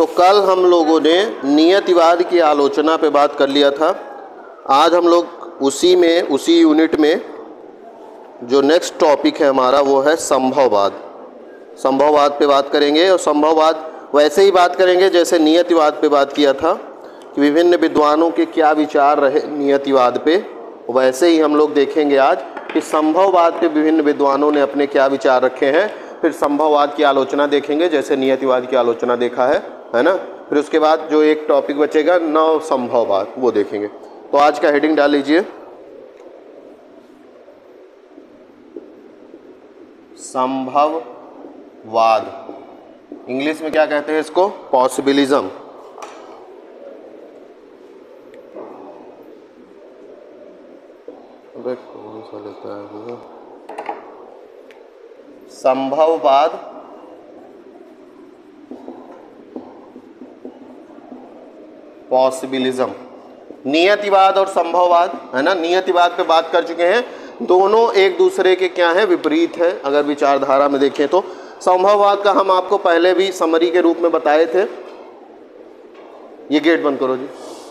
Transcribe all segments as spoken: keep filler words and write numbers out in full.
तो कल हम लोगों ने नियतिवाद की आलोचना पे बात कर लिया था। आज हम लोग उसी में उसी यूनिट में जो नेक्स्ट टॉपिक है हमारा वो है संभववाद। संभववाद पे बात करेंगे और संभववाद वैसे ही बात करेंगे जैसे नियतिवाद पे बात किया था कि विभिन्न विद्वानों के क्या विचार रहे नियतिवाद पे, वैसे ही हम लोग देखेंगे आज कि संभववाद पे विभिन्न विद्वानों ने अपने क्या विचार रखे हैं। फिर संभववाद की आलोचना देखेंगे जैसे नियतिवाद की आलोचना देखा है है ना। फिर उसके बाद जो एक टॉपिक बचेगा नव संभववाद, वो देखेंगे। तो आज का हेडिंग डाल लीजिए संभववाद। इंग्लिश में क्या कहते हैं इसको? पॉसिबिलिज्म। कौन सा लेता है वो? संभववाद पॉसिबिलिज्म। नियतिवाद और संभववाद है ना, नियतिवाद पे बात कर चुके हैं। दोनों एक दूसरे के क्या है? विपरीत है अगर विचारधारा में देखें तो। संभववाद का हम आपको पहले भी समरी के रूप में बताए थे। ये गेट बंद करो जी।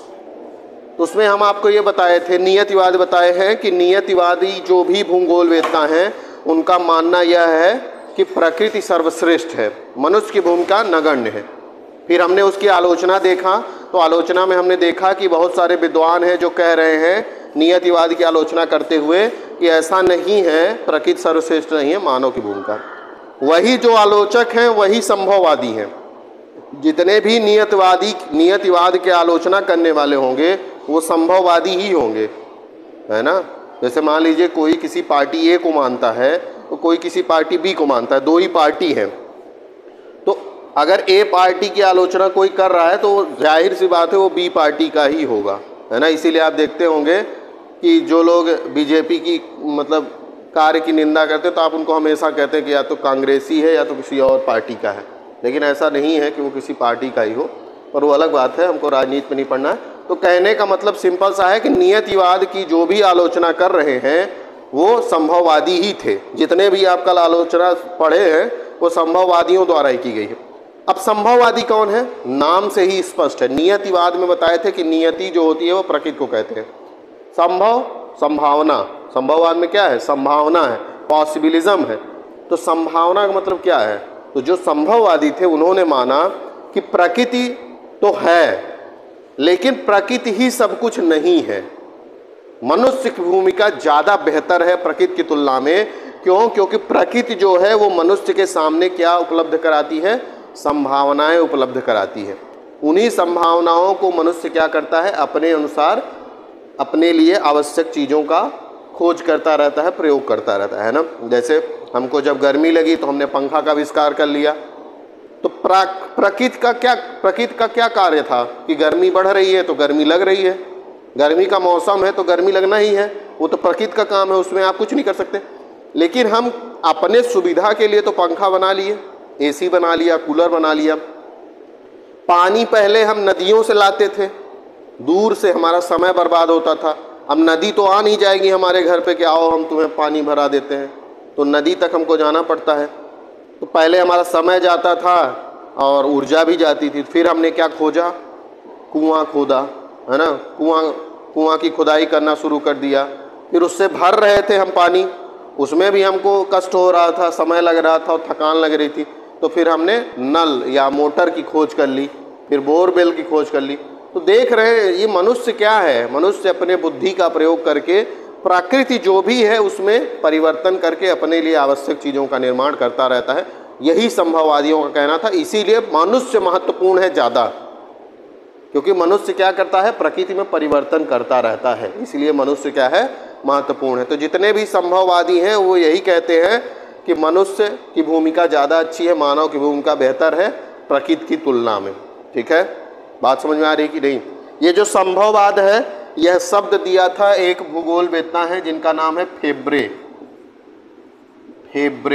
तो उसमें हम आपको ये बताए थे, नियतिवाद बताए हैं कि नियतिवादी जो भी भूगोलवेत्ता हैं उनका मानना यह है कि प्रकृति सर्वश्रेष्ठ है, मनुष्य की भूमिका नगण्य है। फिर हमने उसकी आलोचना देखा, तो आलोचना में हमने देखा कि बहुत सारे विद्वान हैं जो कह रहे हैं नियतिवाद की आलोचना करते हुए कि ऐसा नहीं है, प्रकृति सर्वश्रेष्ठ नहीं है, मानव की भूमिका। वही जो आलोचक हैं वही संभववादी हैं। जितने भी नियतिवादी नियतिवाद के आलोचना करने वाले होंगे वो संभववादी ही होंगे, है ना। जैसे मान लीजिए कोई किसी पार्टी ए को मानता है तो कोई किसी पार्टी बी को मानता है, दो ही पार्टी हैं। तो अगर ए पार्टी की आलोचना कोई कर रहा है तो जाहिर सी बात है वो बी पार्टी का ही होगा, है ना। इसीलिए आप देखते होंगे कि जो लोग बीजेपी की मतलब कार्य की निंदा करते हैं तो आप उनको हमेशा कहते हैं कि या तो कांग्रेसी है या तो किसी और पार्टी का है, लेकिन ऐसा नहीं है कि वो किसी पार्टी का ही हो, पर वो अलग बात है, हमको राजनीति में नहीं पढ़ना है। तो कहने का मतलब सिंपल सा है कि नियतिवाद की जो भी आलोचना कर रहे हैं वो संभववादी ही थे। जितने भी आप कल आलोचना पढ़े हैं वो संभववादियों द्वारा ही की गई है। अब संभववादी कौन है? नाम से ही स्पष्ट है। नियतिवाद में बताए थे कि नियति जो होती है वो प्रकृति को कहते हैं। संभव संभावना, संभववाद में क्या है? संभावना है, पॉसिबिलिज्म है। तो संभावना का मतलब क्या है? तो जो संभववादी थे उन्होंने माना कि प्रकृति तो है लेकिन प्रकृति ही सब कुछ नहीं है, मनुष्य की भूमिका ज़्यादा बेहतर है प्रकृति की तुलना में। क्यों? क्योंकि प्रकृति जो है वो मनुष्य के सामने क्या उपलब्ध कराती है? संभावनाएं उपलब्ध कराती है। उन्हीं संभावनाओं को मनुष्य क्या करता है? अपने अनुसार अपने लिए आवश्यक चीज़ों का खोज करता रहता है, प्रयोग करता रहता है ना। जैसे हमको जब गर्मी लगी तो हमने पंखा का आविष्कार कर लिया। तो प्रकृति का क्या प्रकृति का क्या कार्य था कि गर्मी बढ़ रही है तो गर्मी लग रही है, गर्मी का मौसम है तो गर्मी लगना ही है, वो तो प्रकृति का काम है, उसमें आप कुछ नहीं कर सकते। लेकिन हम अपने सुविधा के लिए तो पंखा बना लिए, एसी बना लिया, कूलर बना लिया। पानी पहले हम नदियों से लाते थे, दूर से हमारा समय बर्बाद होता था। अब नदी तो आ नहीं जाएगी हमारे घर पे कि आओ हम तुम्हें पानी भरा देते हैं, तो नदी तक हमको जाना पड़ता है। तो पहले हमारा समय जाता था और ऊर्जा भी जाती थी। फिर हमने क्या खोजा? कुआं खोदा, है ना। कुआं कुआं की खुदाई करना शुरू कर दिया। फिर उससे भर रहे थे हम पानी, उसमें भी हमको कष्ट हो रहा था, समय लग रहा था और थकान लग रही थी। तो फिर हमने नल या मोटर की खोज कर ली, फिर बोरवेल की खोज कर ली। तो देख रहे हैं ये मनुष्य क्या है? मनुष्य अपने बुद्धि का प्रयोग करके प्रकृति जो भी है उसमें परिवर्तन करके अपने लिए आवश्यक चीज़ों का निर्माण करता रहता है। यही संभववादियों का कहना था। इसीलिए मनुष्य महत्वपूर्ण है ज़्यादा, क्योंकि मनुष्य क्या करता है? प्रकृति में परिवर्तन करता रहता है, इसलिए मनुष्य क्या है? महत्वपूर्ण है। तो जितने भी संभववादी हैं वो यही कहते हैं कि मनुष्य की भूमिका ज़्यादा अच्छी है, मानव की भूमिका बेहतर है प्रकृति की तुलना में। ठीक है, बात समझ में आ रही कि नहीं? ये जो संभववाद है यह शब्द दिया था एक भूगोलवेत्ता है जिनका नाम है फेब्रे। फेब्रे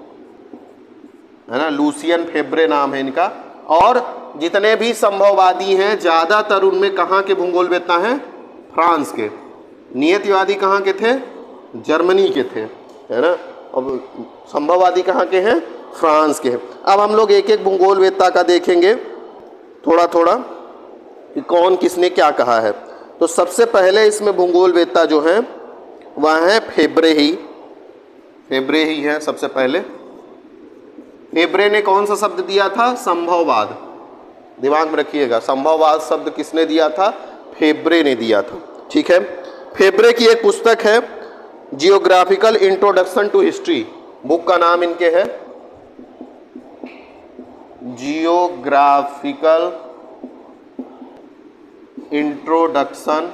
है ना, लूसियन फेब्रे नाम है इनका। और जितने भी संभववादी हैं ज़्यादातर उनमें कहाँ के भूगोलवेत्ता हैं? फ्रांस के। नियतिवादी कहाँ के थे? जर्मनी के थे, है ना। अब संभववादी कहाँ के हैं? फ्रांस के हैं। अब हम लोग एक एक भूगोलवेत्ता का देखेंगे थोड़ा थोड़ा कि कौन किसने क्या कहा है। तो सबसे पहले इसमें भूगोल वेत्ता जो हैं वह है फेब्रे ही, फेब्रे ही है सबसे पहले। फेब्रे ने कौन सा शब्द दिया था? संभववाद। दिमाग में रखिएगा, संभववाद शब्द किसने दिया था? फेब्रे ने दिया था। ठीक है। फेब्रे की एक पुस्तक है geographical introduction to history, book का नाम इनके है geographical introduction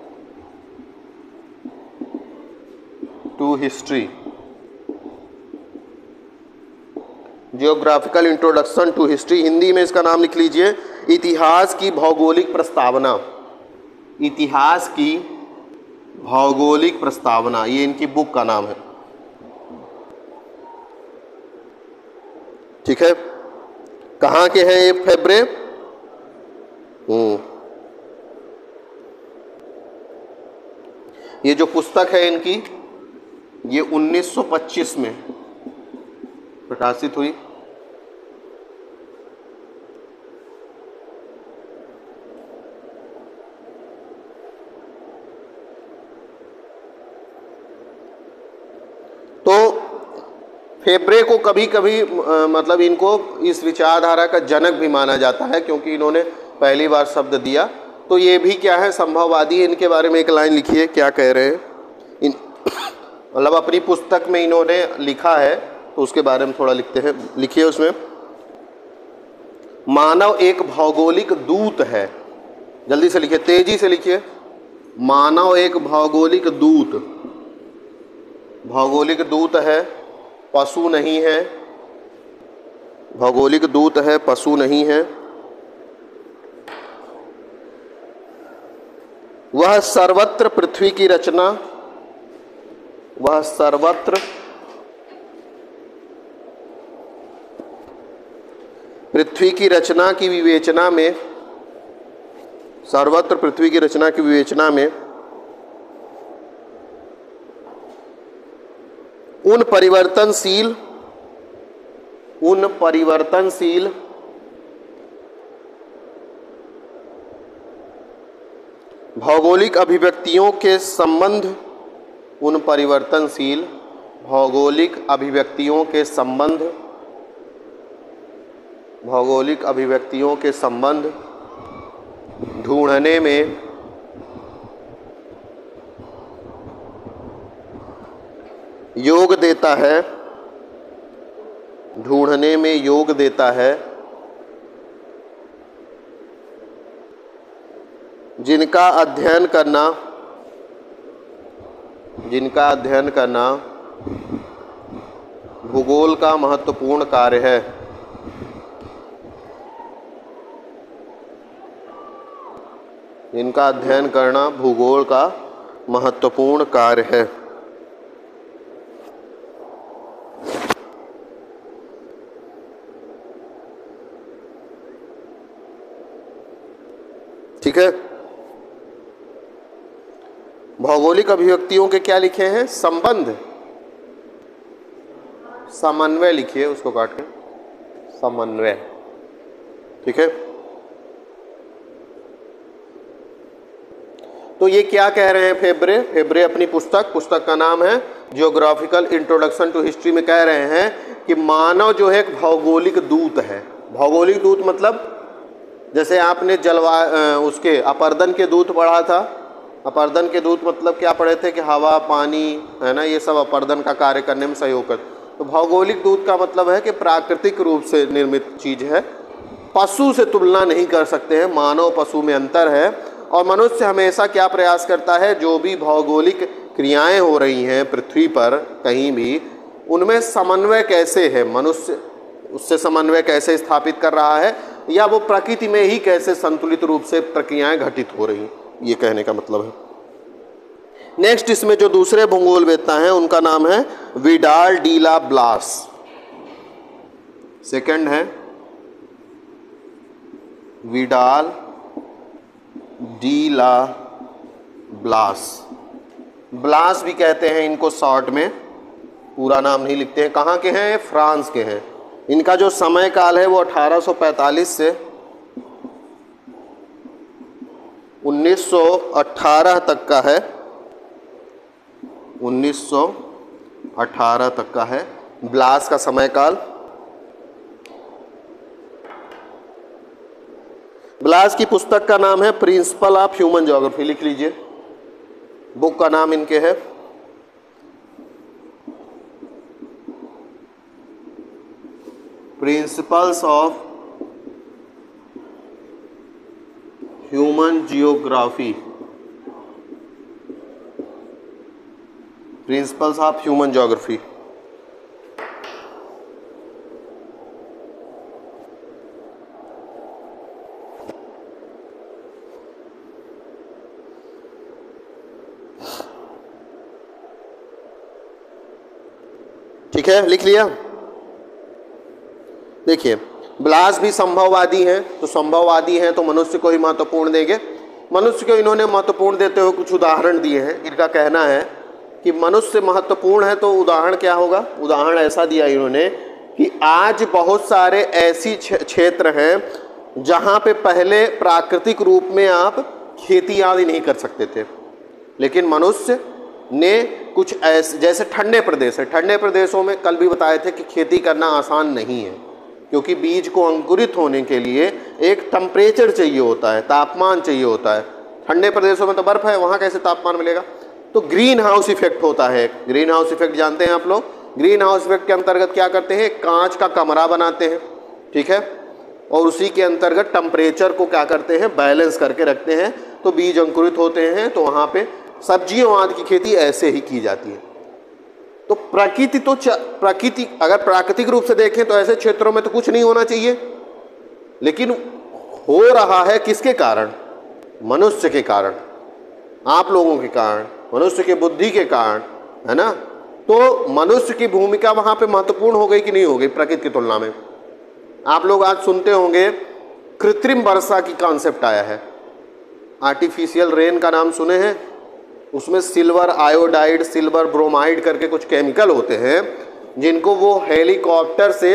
to history, geographical introduction to history. Hindi में इसका नाम लिख लीजिए इतिहास की भौगोलिक प्रस्तावना, इतिहास की भौगोलिक प्रस्तावना, ये इनकी बुक का नाम है। ठीक है। कहाँ के हैं ये फेब्रे? हम्म ये जो पुस्तक है इनकी, ये उन्नीस सौ पच्चीस में प्रकाशित हुई। तो फेब्रे को कभी कभी मतलब इनको इस विचारधारा का जनक भी माना जाता है, क्योंकि इन्होंने पहली बार शब्द दिया। तो ये भी क्या है? संभववादी। इनके बारे में एक लाइन लिखिए, क्या कह रहे हैं इन मतलब अपनी पुस्तक में इन्होंने लिखा है, तो उसके बारे में थोड़ा लिखते हैं। लिखिए उसमें, मानव एक भौगोलिक दूत है। जल्दी से लिखिए, तेजी से लिखिए। मानव एक भौगोलिक दूत, भौगोलिक दूत है, पशु नहीं है। भौगोलिक दूत है, पशु नहीं है। वह सर्वत्र पृथ्वी की रचना, वह सर्वत्र पृथ्वी की रचना की विवेचना में, सर्वत्र पृथ्वी की रचना की विवेचना में उन परिवर्तनशील उन परिवर्तनशील भौगोलिक अभिव्यक्तियों के संबंध उन परिवर्तनशील भौगोलिक अभिव्यक्तियों के संबंध भौगोलिक अभिव्यक्तियों के संबंध ढूंढने में योग देता है ढूंढने में योग देता है जिनका अध्ययन करना जिनका अध्ययन करना भूगोल का महत्वपूर्ण कार्य है। जिनका अध्ययन करना भूगोल का महत्वपूर्ण कार्य है। ठीक है। भौगोलिक अभिव्यक्तियों के क्या लिखे हैं? संबंध, समन्वय लिखिए, उसको काट के समन्वय। ठीक है। तो ये क्या कह रहे हैं फेब्रे? फेब्रे अपनी पुस्तक पुस्तक का नाम है जियोग्राफिकल इंट्रोडक्शन टू हिस्ट्री में कह रहे हैं कि मानव जो है एक भौगोलिक दूत है। भौगोलिक दूत मतलब जैसे आपने जलवा उसके अपर्दन के दूत पढ़ा था। अपर्दन के दूत मतलब क्या पढ़े थे कि हवा, पानी, है ना, ये सब अपर्दन का कार्य करने में सहयोग कर। तो भौगोलिक दूत का मतलब है कि प्राकृतिक रूप से निर्मित चीज है, पशु से तुलना नहीं कर सकते हैं। मानव पशु में अंतर है। और मनुष्य हमेशा क्या प्रयास करता है? जो भी भौगोलिक क्रियाएं हो रही हैं पृथ्वी पर कहीं भी, उनमें समन्वय कैसे है, मनुष्य उससे समन्वय कैसे स्थापित कर रहा है, या वो प्रकृति में ही कैसे संतुलित रूप से प्रक्रियाएं घटित हो रही हैं, ये कहने का मतलब है। नेक्स्ट इसमें जो दूसरे भूगोलवेत्ता हैं उनका नाम है Vidal de la Blache. Second है Vidal de la Blache. Blache भी कहते हैं इनको शॉर्ट में, पूरा नाम नहीं लिखते हैं। कहाँ के हैं? फ्रांस के हैं। इनका जो समय काल है वो अठारह सौ पैंतालीस से उन्नीस सौ अठारह तक का है, उन्नीस सौ अठारह तक का है ब्लास का समय काल। ब्लास की पुस्तक का नाम है प्रिंसिपल ऑफ ह्यूमन ज्योग्राफी, लिख लीजिए, बुक का नाम इनके है। Principles of human geography, principles of human geography. ठीक है, लिख लिया। देखिए, ब्लास भी संभववादी हैं, तो संभववादी हैं तो मनुष्य को ही महत्वपूर्ण देंगे। मनुष्य को इन्होंने महत्वपूर्ण देते हुए कुछ उदाहरण दिए हैं। इनका कहना है कि मनुष्य महत्वपूर्ण है, तो उदाहरण क्या होगा? उदाहरण ऐसा दिया इन्होंने कि आज बहुत सारे ऐसी क्षेत्र हैं जहाँ पे पहले प्राकृतिक रूप में आप खेती आदि नहीं कर सकते थे, लेकिन मनुष्य ने कुछ ऐसे, जैसे ठंडे प्रदेश है, ठंडे प्रदेशों में कल भी बताए थे कि खेती करना आसान नहीं है, क्योंकि बीज को अंकुरित होने के लिए एक टेम्परेचर चाहिए होता है, तापमान चाहिए होता है। ठंडे प्रदेशों में तो बर्फ है, वहाँ कैसे तापमान मिलेगा? तो ग्रीन हाउस इफेक्ट होता है। ग्रीन हाउस इफेक्ट जानते हैं आप लोग? ग्रीन हाउस इफेक्ट के अंतर्गत क्या करते हैं? कांच का कमरा बनाते हैं, ठीक है, और उसी के अंतर्गत टेम्परेचर को क्या करते हैं? बैलेंस करके रखते हैं, तो बीज अंकुरित होते हैं। तो वहाँ पे सब्जियों आदि की खेती ऐसे ही की जाती है। तो प्रकृति तो प्रकृति अगर प्राकृतिक रूप से देखें तो ऐसे क्षेत्रों में तो कुछ नहीं होना चाहिए, लेकिन हो रहा है किसके कारण? मनुष्य के कारण, आप लोगों के कारण, मनुष्य की बुद्धि के कारण, है ना। तो मनुष्य की भूमिका वहाँ पे महत्वपूर्ण हो गई कि नहीं हो गई प्रकृति की तुलना में? आप लोग आज सुनते होंगे कृत्रिम वर्षा की कॉन्सेप्ट आया है, आर्टिफिशियल रेन का नाम सुने हैं? उसमें सिल्वर आयोडाइड, सिल्वर ब्रोमाइड करके कुछ केमिकल होते हैं, जिनको वो हेलीकॉप्टर से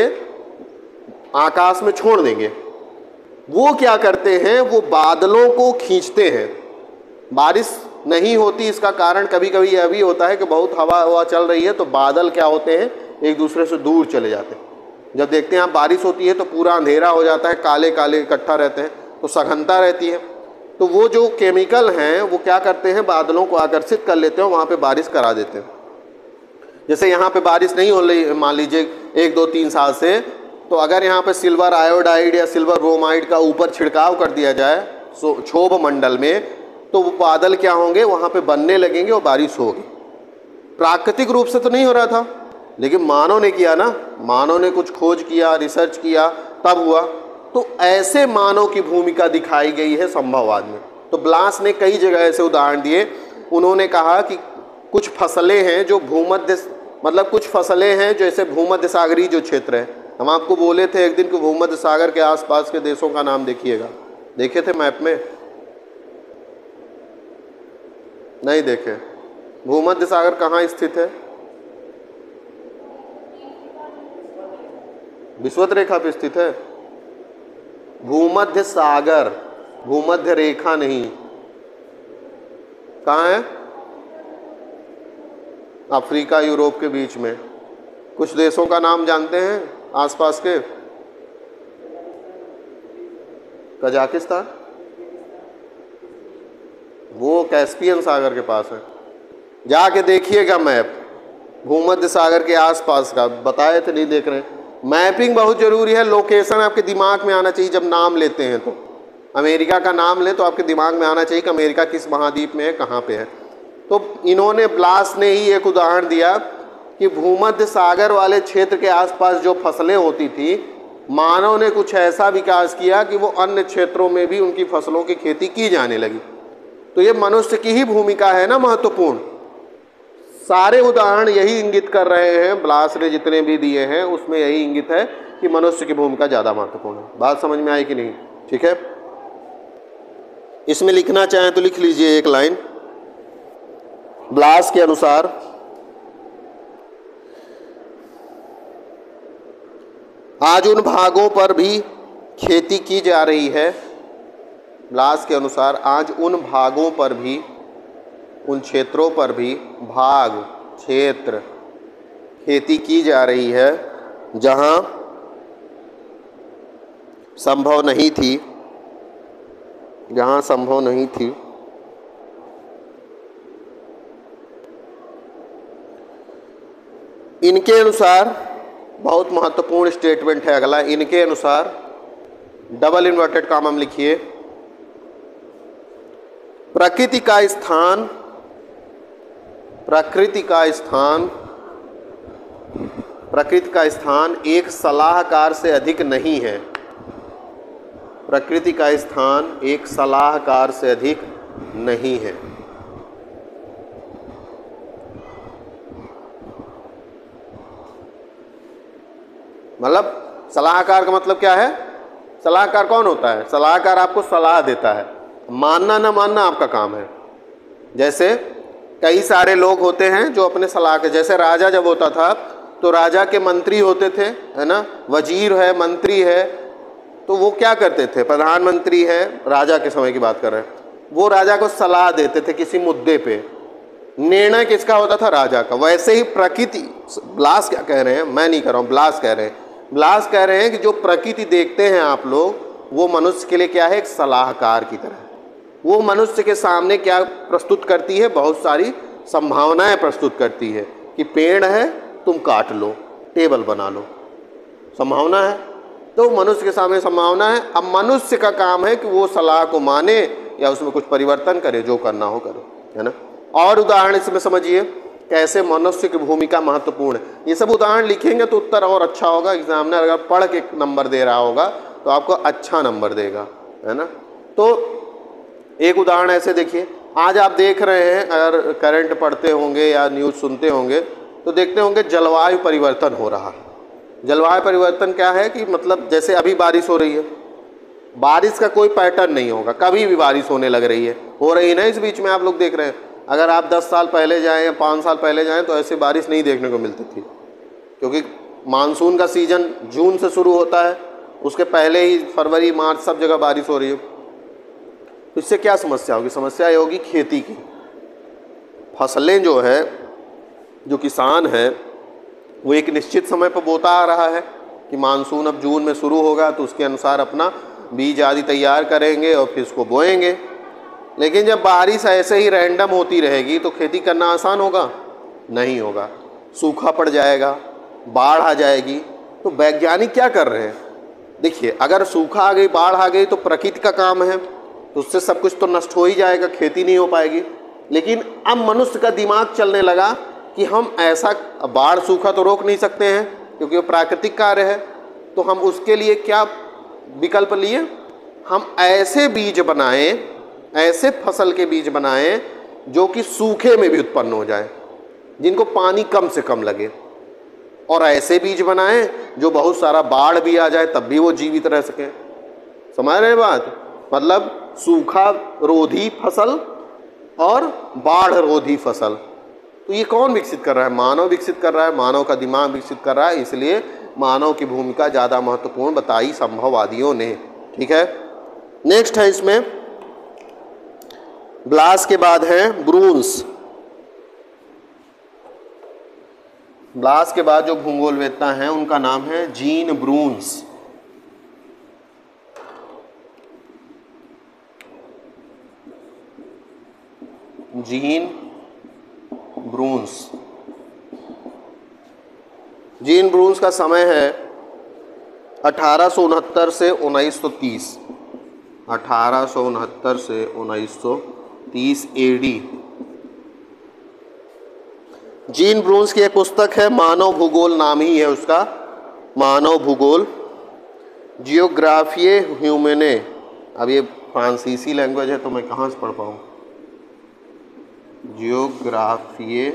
आकाश में छोड़ देंगे। वो क्या करते हैं? वो बादलों को खींचते हैं। बारिश नहीं होती, इसका कारण कभी कभी यह भी होता है कि बहुत हवा हवा चल रही है तो बादल क्या होते हैं? एक दूसरे से दूर चले जाते हैं। जब देखते हैं आप बारिश होती है तो पूरा अंधेरा हो जाता है, काले काले इकट्ठा रहते हैं, तो सघनता रहती है। तो वो जो केमिकल हैं वो क्या करते हैं? बादलों को आकर्षित कर लेते हैं, वहाँ पे बारिश करा देते हैं। जैसे यहाँ पे बारिश नहीं हो रही मान लीजिए एक दो तीन साल से, तो अगर यहाँ पे सिल्वर आयोडाइड या सिल्वर ब्रोमाइड का ऊपर छिड़काव कर दिया जाए क्षोभ मंडल में, तो वो बादल क्या होंगे? वहाँ पे बनने लगेंगे और बारिश होगी। प्राकृतिक रूप से तो नहीं हो रहा था, लेकिन मानव ने किया ना, मानव ने कुछ खोज किया, रिसर्च किया, तब हुआ। तो ऐसे मानव की भूमिका दिखाई गई है संभववाद में। तो ब्लास ने कई जगह ऐसे उदाहरण दिए। उन्होंने कहा कि कुछ फसलें हैं जो भूमध्य, मतलब कुछ फसलें हैं जैसे भूमध्य सागरीय जो क्षेत्र है, हम आपको बोले थे एक दिन कि भूमध्य सागर के आसपास के देशों का नाम देखिएगा। देखे थे मैप में? नहीं देखे। भूमध्य सागर कहाँ स्थित है? विषुवत रेखा पे स्थित है। भूमध्य सागर, भूमध्य रेखा नहीं। कहाँ है? अफ्रीका यूरोप के बीच में। कुछ देशों का नाम जानते हैं आसपास के? कजाकिस्तान, वो कैस्पियन सागर के पास है। जाके देखिएगा मैप, भूमध्य सागर के आसपास का। बताए थे, नहीं देख रहे। मैपिंग बहुत ज़रूरी है, लोकेशन आपके दिमाग में आना चाहिए। जब नाम लेते हैं तो अमेरिका का नाम लें तो आपके दिमाग में आना चाहिए कि अमेरिका किस महाद्वीप में है, कहाँ पे है। तो इन्होंने, ब्लास ने ही एक उदाहरण दिया कि भूमध्य सागर वाले क्षेत्र के आसपास जो फसलें होती थी, मानव ने कुछ ऐसा विकास किया कि वो अन्य क्षेत्रों में भी उनकी फसलों की खेती की जाने लगी। तो ये मनुष्य की ही भूमिका है ना महत्वपूर्ण। सारे उदाहरण यही इंगित कर रहे हैं, ब्लास ने जितने भी दिए हैं उसमें यही इंगित है कि मनुष्य की भूमिका ज़्यादा महत्वपूर्ण है। बात समझ में आई कि नहीं? ठीक है, इसमें लिखना चाहें तो लिख लीजिए एक लाइन। ब्लास के अनुसार आज उन भागों पर भी खेती की जा रही है ब्लास के अनुसार आज उन भागों पर भी, उन क्षेत्रों पर भी, भाग क्षेत्र, खेती की जा रही है जहां संभव नहीं थी, जहां संभव नहीं थी इनके अनुसार, बहुत महत्वपूर्ण स्टेटमेंट है अगला, इनके अनुसार, डबल इन्वर्टेड कॉमा में लिखिए, प्रकृति का स्थान, प्रकृति का स्थान, प्रकृति का स्थान एक सलाहकार से अधिक नहीं है। प्रकृति का स्थान एक सलाहकार से अधिक नहीं है। मतलब सलाहकार का मतलब क्या है? सलाहकार कौन होता है? सलाहकार आपको सलाह देता है, मानना ना मानना आपका काम है। जैसे कई सारे लोग होते हैं जो अपने सलाह के, जैसे राजा जब होता था तो राजा के मंत्री होते थे, है ना, वजीर है, मंत्री है, तो वो क्या करते थे? प्रधानमंत्री है, राजा के समय की बात कर रहे हैं, वो राजा को सलाह देते थे किसी मुद्दे पे, निर्णय किसका होता था? राजा का। वैसे ही प्रकृति, ब्लास क्या कह रहे हैं, मैं नहीं कह रहा हूँ, ब्लास कह रहे हैं, ब्लास कह रहे हैं कि जो प्रकृति देखते हैं आप लोग, वो मनुष्य के लिए क्या है? एक सलाहकार की तरह। वो मनुष्य के सामने क्या प्रस्तुत करती है? बहुत सारी संभावनाएं प्रस्तुत करती है कि पेड़ है, तुम काट लो, टेबल बना लो, संभावना है, तो मनुष्य के सामने संभावना है। अब मनुष्य का काम है कि वो सलाह को माने या उसमें कुछ परिवर्तन करे, जो करना हो करे, है ना। और उदाहरण इसमें समझिए कैसे मनुष्य की भूमिका महत्वपूर्ण है। ये सब उदाहरण लिखेंगे तो उत्तर और अच्छा होगा। एग्जामिनर अगर पढ़ के नंबर दे रहा होगा तो आपको अच्छा नंबर देगा, है ना। तो एक उदाहरण ऐसे देखिए, आज आप देख रहे हैं, अगर करंट पढ़ते होंगे या न्यूज़ सुनते होंगे तो देखते होंगे जलवायु परिवर्तन हो रहा है। जलवायु परिवर्तन क्या है कि मतलब जैसे अभी बारिश हो रही है, बारिश का कोई पैटर्न नहीं होगा, कभी भी बारिश होने लग रही है, हो रही है ना। इस बीच में आप लोग देख रहे हैं, अगर आप दस साल पहले जाएं या पाँच साल पहले जाएं तो ऐसे बारिश नहीं देखने को मिलती थी, क्योंकि मानसून का सीजन जून से शुरू होता है, उसके पहले ही फरवरी मार्च सब जगह बारिश हो रही है। तो इससे क्या समस्या होगी? समस्या ये होगी खेती की। फसलें जो है, जो किसान है, वो एक निश्चित समय पर बोता आ रहा है कि मानसून अब जून में शुरू होगा तो उसके अनुसार अपना बीज आदि तैयार करेंगे और फिर उसको बोएंगे। लेकिन जब बारिश ऐसे ही रैंडम होती रहेगी तो खेती करना आसान होगा? नहीं होगा, सूखा पड़ जाएगा, बाढ़ आ जाएगी। तो वैज्ञानिक क्या कर रहे हैं? देखिए, अगर सूखा आ गई, बाढ़ आ गई तो प्रकृति का काम है, तो उससे सब कुछ तो नष्ट हो ही जाएगा, खेती नहीं हो पाएगी। लेकिन अब मनुष्य का दिमाग चलने लगा कि हम ऐसा, बाढ़ सूखा तो रोक नहीं सकते हैं क्योंकि वो प्राकृतिक कार्य है, तो हम उसके लिए क्या विकल्प लिए? हम ऐसे बीज बनाएं, ऐसे फसल के बीज बनाएं जो कि सूखे में भी उत्पन्न हो जाए, जिनको पानी कम से कम लगे, और ऐसे बीज बनाएं जो बहुत सारा बाढ़ भी आ जाए तब भी वो जीवित रह सकें। समझ रहे हैं बात? मतलब सूखा रोधी फसल और बाढ़ रोधी फसल। तो ये कौन विकसित कर रहा है? मानव विकसित कर रहा है, मानव का दिमाग विकसित कर रहा है। इसलिए मानव की भूमिका ज़्यादा महत्वपूर्ण बताई संभववादियों ने। ठीक है, नेक्स्ट है इसमें, ब्लास के बाद है ब्रून्स। ब्लास के बाद जो भूगोलवेत्ता हैं उनका नाम है Jean Brunhes. Jean Brunhes. Jean Brunhes का समय है अठारह सौ उनहत्तर से उन्नीस सौ तीस, अठारह सौ उनहत्तर से उन्नीस सौ तीस एडी। जीन ब्रून्स की एक पुस्तक है, मानव भूगोल नाम ही है उसका, मानव भूगोल, जियोग्राफिए ह्यूमने। अब ये फ्रांसीसी लैंग्वेज है तो मैं कहाँ से पढ़ पाऊँ? जियोग्राफिए,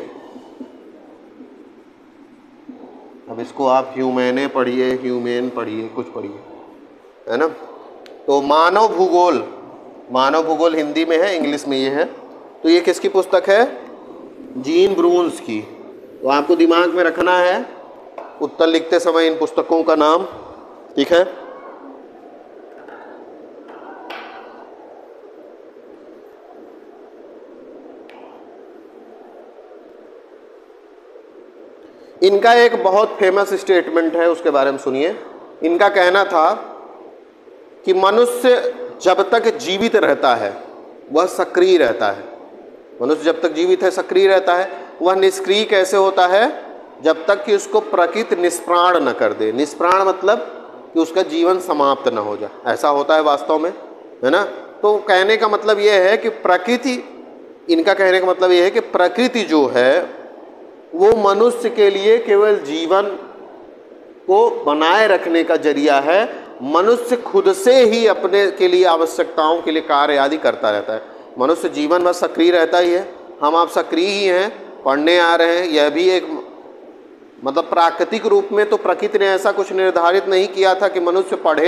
अब इसको आप ह्यूमने पढ़िए, ह्यूमेन पढ़िए, कुछ पढ़िए, है ना। तो मानव भूगोल, मानव भूगोल हिंदी में है, इंग्लिश में ये है। तो ये किसकी पुस्तक है? जीन ब्रून्स की। तो आपको दिमाग में रखना है उत्तर लिखते समय इन पुस्तकों का नाम। ठीक है, इनका एक बहुत फेमस स्टेटमेंट है, उसके बारे में सुनिए। इनका कहना था कि मनुष्य जब तक जीवित रहता है वह सक्रिय रहता है। मनुष्य जब तक जीवित है सक्रिय रहता है। वह निष्क्रिय कैसे होता है? जब तक कि उसको प्रकृति निष्प्राण न कर दे। निष्प्राण मतलब कि उसका जीवन समाप्त न हो जाए, ऐसा होता है वास्तव में, है ना। तो कहने का मतलब यह है कि प्रकृति, इनका कहने का मतलब यह है कि प्रकृति जो है वो मनुष्य के लिए केवल जीवन को बनाए रखने का जरिया है। मनुष्य खुद से ही अपने के लिए आवश्यकताओं के लिए कार्य आदि करता रहता है। मनुष्य जीवन भर सक्रिय रहता ही है। हम आप सक्रिय ही हैं, पढ़ने आ रहे हैं, यह भी एक मतलब प्राकृतिक रूप में तो प्रकृति ने ऐसा कुछ निर्धारित नहीं किया था कि मनुष्य पढ़े।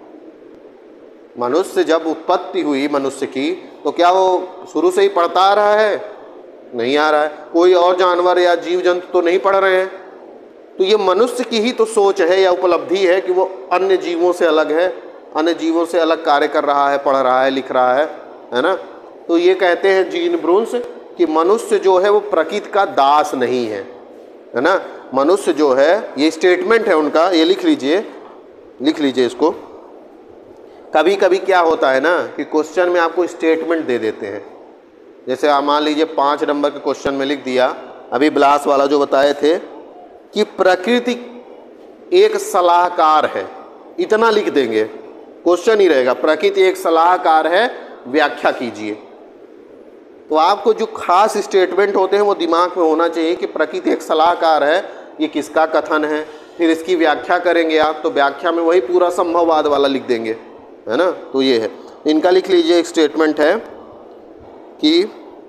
मनुष्य जब उत्पत्ति हुई मनुष्य की, तो क्या वो शुरू से ही पढ़ता आ रहा है? नहीं आ रहा है। कोई और जानवर या जीव जंतु तो नहीं पढ़ रहे हैं। तो ये मनुष्य की ही तो सोच है या उपलब्धि है कि वो अन्य जीवों से अलग है, अन्य जीवों से अलग कार्य कर रहा है, पढ़ रहा है, लिख रहा है, है ना। तो ये कहते हैं जीन ब्रून्स कि मनुष्य जो है वो प्रकृति का दास नहीं है, है ना। मनुष्य जो है, ये स्टेटमेंट है उनका, ये लिख लीजिए, लिख लीजिए इसको। कभी कभी क्या होता है ना कि क्वेश्चन में आपको स्टेटमेंट दे देते हैं। जैसे आप मान लीजिए पाँच नंबर के क्वेश्चन में लिख दिया, अभी ब्लास वाला जो बताए थे कि प्रकृति एक सलाहकार है, इतना लिख देंगे, क्वेश्चन ही रहेगा प्रकृति एक सलाहकार है, व्याख्या कीजिए। तो आपको जो खास स्टेटमेंट होते हैं वो दिमाग में होना चाहिए कि प्रकृति एक सलाहकार है, ये किसका कथन है, फिर इसकी व्याख्या करेंगे आप, तो व्याख्या में वही पूरा संभववाद वाला लिख देंगे, है ना। तो ये है, इनका लिख लीजिए। एक स्टेटमेंट है कि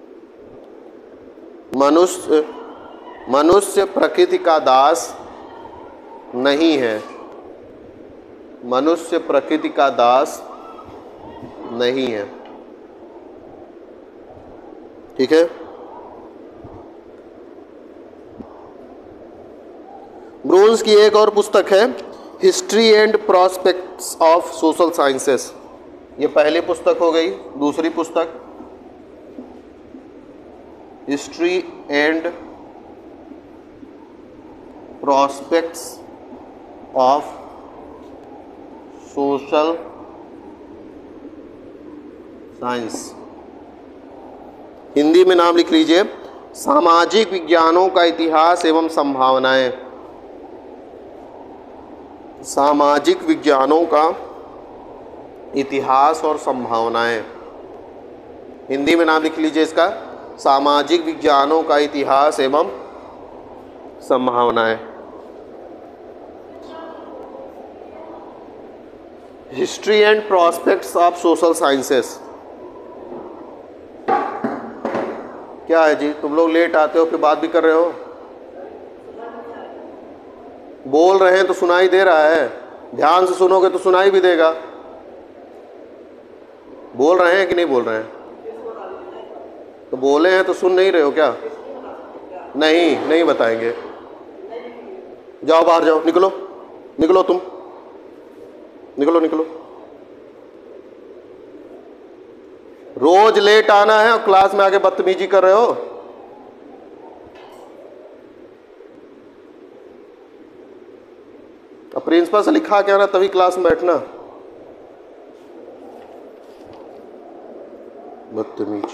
मनुष्य मनुष्य प्रकृति का दास नहीं है, मनुष्य प्रकृति का दास नहीं है, ठीक है। ब्रून्स की एक और पुस्तक है, history and prospects of social sciences. ये पहली पुस्तक हो गई। दूसरी पुस्तक history and prospects of social science, Hindi में नाम लिख लीजिए, सामाजिक विज्ञानों का इतिहास एवं संभावनाएं। सामाजिक विज्ञानों का इतिहास और संभावनाएं, हिंदी में नाम लिख लीजिए इसका, सामाजिक विज्ञानों का इतिहास एवं संभावनाएं। History and prospects of social sciences. क्या है जी, तुम लोग लेट आते हो फिर बात भी कर रहे हो, बोल रहे हैं तो सुनाई दे रहा है, ध्यान से सुनोगे तो सुनाई भी देगा। बोल रहे हैं कि नहीं बोल रहे हैं? तो बोले हैं तो सुन नहीं रहे हो क्या? नहीं, नहीं बताएंगे। जाओ बाहर जाओ, निकलो निकलो, तुम निकलो निकलो। रोज लेट आना है और क्लास में आके बदतमीजी कर रहे हो। अब प्रिंसिपल से लिखा के आना तभी क्लास में बैठना। बदतमीजी।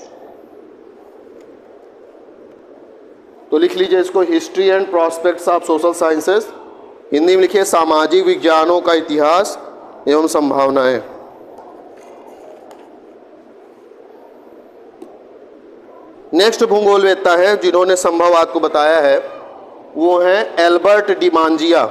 तो लिख लीजिए इसको, history and prospects of social sciences, Hindi में लिखिए सामाजिक विज्ञानों का इतिहास एवं संभावनाएं। नेक्स्ट भूगोलवेत्ता है जिन्होंने संभववाद को बताया है, वो है एल्बर्ट डिमांजिया।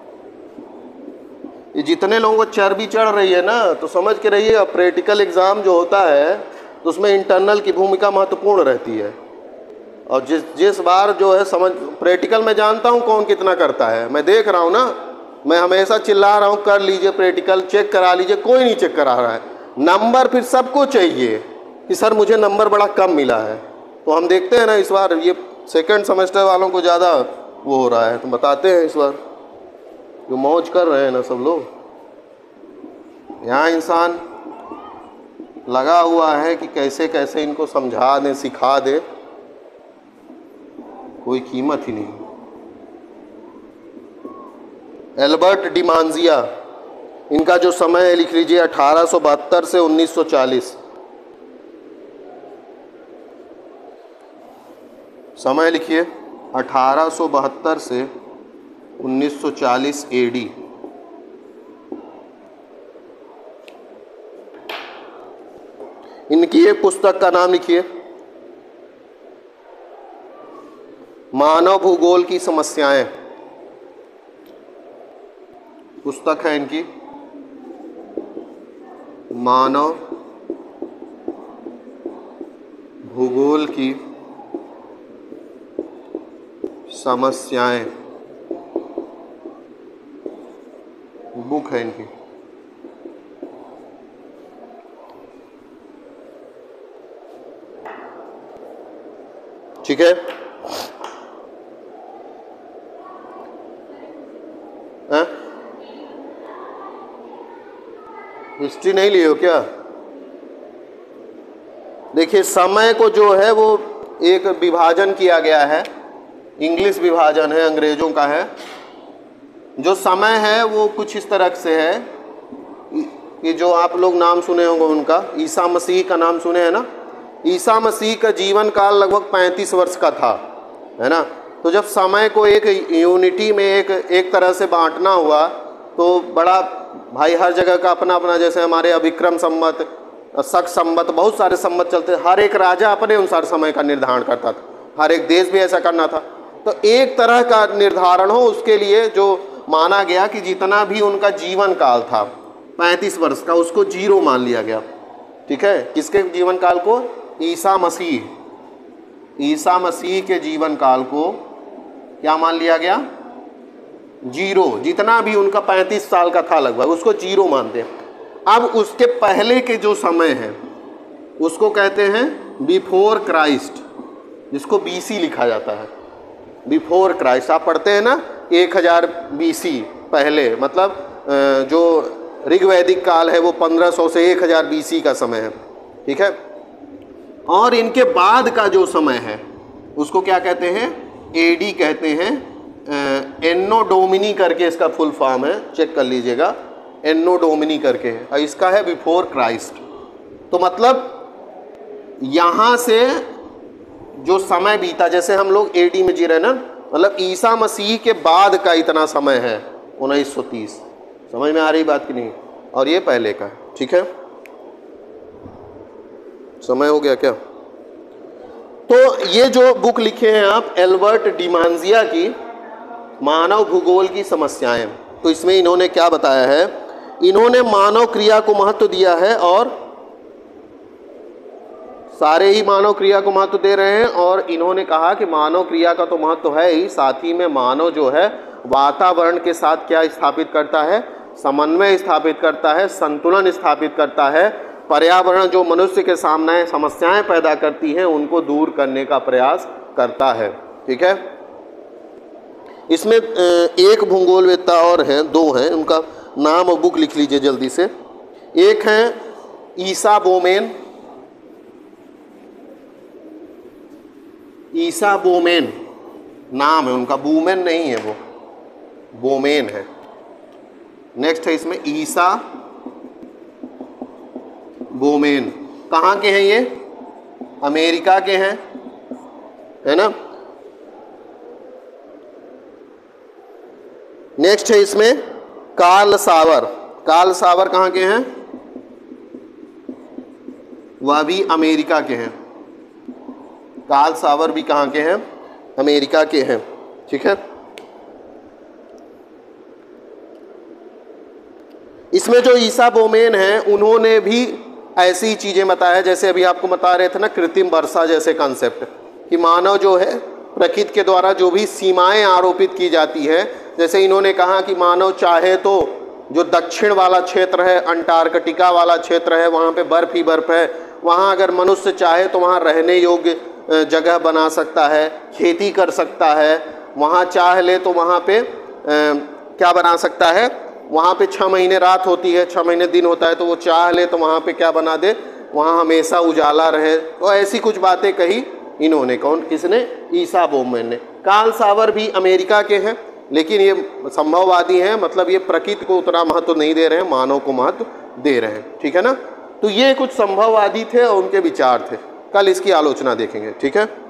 ये जितने लोगों को चर्बी चढ़ रही है ना, तो समझ के रहिए प्रैक्टिकल एग्जाम जो होता है तो उसमें इंटरनल की भूमिका महत्वपूर्ण रहती है। और जिस जिस बार जो है समझ, प्रैक्टिकल मैं जानता हूँ कौन कितना करता है, मैं देख रहा हूँ ना, मैं हमेशा चिल्ला रहा हूँ कर लीजिए प्रैक्टिकल, चेक करा लीजिए, कोई नहीं चेक करा रहा है। नंबर फिर सबको चाहिए कि सर मुझे नंबर बड़ा कम मिला है। तो हम देखते हैं ना इस बार ये सेकंड सेमेस्टर वालों को ज़्यादा वो हो रहा है, तो बताते हैं इस बार जो मौज कर रहे हैं ना सब लोग। यहाँ इंसान लगा हुआ है कि कैसे कैसे इनको समझा दें, सिखा दें, कोई कीमत ही नहीं। एल्बर्ट डिमांजिया, इनका जो समय है लिख लीजिए अठारह सौ बहत्तर से उन्नीस सौ चालीस। समय लिखिए अठारह सौ बहत्तर से उन्नीस सौ चालीस एडी। इनकी एक पुस्तक का नाम लिखिए मानव भूगोल की समस्याएं। पुस्तक है इनकी मानव भूगोल की समस्याएं, बुक है इनकी। ठीक है, हिस्ट्री नहीं लिए हो क्या? देखिए समय को जो है वो एक विभाजन किया गया है, इंग्लिश विभाजन है, अंग्रेजों का है। जो समय है वो कुछ इस तरह से है कि जो आप लोग नाम सुने होंगे उनका, ईसा मसीह का नाम सुने हैं ना। ईसा मसीह का जीवन काल लगभग पैंतीस वर्ष का था, है ना। तो जब समय को एक यूनिटी में एक एक तरह से बांटना हुआ तो बड़ा भाई हर जगह का अपना अपना, जैसे हमारे अभिक्रम संवत, शक संवत, बहुत सारे संवत चलते, हर एक राजा अपने अनुसार समय का निर्धारण करता था, हर एक देश भी ऐसा करना था। तो एक तरह का निर्धारण हो उसके लिए जो माना गया कि जितना भी उनका जीवन काल था पैंतीस वर्ष का, उसको जीरो मान लिया गया। ठीक है, किसके जीवन काल को? ईसा मसीह, ईसा मसीह के जीवन काल को क्या मान लिया गया? जीरो। जितना भी उनका पैंतीस साल का था लगभग, उसको जीरो मानते हैं। अब उसके पहले के जो समय है उसको कहते हैं बिफोर क्राइस्ट, जिसको बीसी लिखा जाता है, बिफोर क्राइस्ट। आप पढ़ते हैं ना एक हज़ार बीसी पहले, मतलब जो ऋग्वैदिक काल है वो पंद्रह सौ से एक हज़ार बीसी का समय है। ठीक है, और इनके बाद का जो समय है उसको क्या कहते हैं? एडी कहते हैं। एन्नो डोमिनी करके इसका फुल फॉर्म है, चेक कर लीजिएगा, एन्नो डोमिनी करके है, और इसका है बिफोर क्राइस्ट। तो मतलब यहाँ से जो समय बीता, जैसे हम लोग एडी में जी रहे ना, मतलब ईसा मसीह के बाद का इतना समय है उन्नीस सौ तीस। समझ में आ रही बात कि नहीं? और ये पहले का है। ठीक है, समय हो गया क्या? तो ये जो बुक लिखे हैं आप एल्बर्ट डिमांजिया की मानव भूगोल की समस्याएं, तो इसमें इन्होंने क्या बताया है? इन्होंने मानव क्रिया को महत्व दिया है, और सारे ही मानव क्रिया को महत्व दे रहे हैं। और इन्होंने कहा कि मानव क्रिया का तो महत्व है ही, साथ ही में मानव जो है वातावरण के साथ क्या स्थापित करता है? समन्वय स्थापित करता है, संतुलन स्थापित करता है। पर्यावरण जो मनुष्य के सामने समस्याएं पैदा करती हैं उनको दूर करने का प्रयास करता है। ठीक है, इसमें एक भूगोलवेत्ता और हैं, दो हैं, उनका नाम और बुक लिख लीजिए जल्दी से। एक हैं ईसा बोमेन, ईसा बोमेन नाम है उनका, बूमेन नहीं है वो, बोमेन है। नेक्स्ट है इसमें ईसा बोमेन। कहाँ के हैं ये? अमेरिका के हैं, है ना। नेक्स्ट है इसमें कार्ल सावर। कार्ल सावर कहाँ के हैं? वह भी अमेरिका के हैं। कार्ल सावर भी कहाँ के हैं? अमेरिका के हैं। ठीक है, इसमें जो ईसा बोमेन हैं उन्होंने भी ऐसी चीज़ें बताया, जैसे अभी आपको बता रहे थे ना कृत्रिम वर्षा जैसे कॉन्सेप्ट, कि मानव जो है प्रकृति के द्वारा जो भी सीमाएं आरोपित की जाती है, जैसे इन्होंने कहा कि मानव चाहे तो जो दक्षिण वाला क्षेत्र है, अंटार्कटिका वाला क्षेत्र है, वहाँ पे बर्फ ही बर्फ है, वहाँ अगर मनुष्य चाहे तो वहाँ रहने योग्य जगह बना सकता है, खेती कर सकता है। वहाँ चाह ले तो वहाँ पे आ, क्या बना सकता है? वहाँ पे छः महीने रात होती है, छः महीने दिन होता है, तो वो चाह ले तो वहाँ पे क्या बना दे? वहाँ हमेशा उजाला रहे। तो ऐसी कुछ बातें कही इन्होंने। कौन? किसने? ईसा बोमेन ने। कार्ल सावर भी अमेरिका के हैं। लेकिन ये संभववादी हैं, मतलब ये प्रकृति को उतना महत्व नहीं दे रहे हैं, मानव को महत्व दे रहे हैं। ठीक है ना। तो ये कुछ संभववादी थे और उनके विचार थे, कल इसकी आलोचना देखेंगे। ठीक है।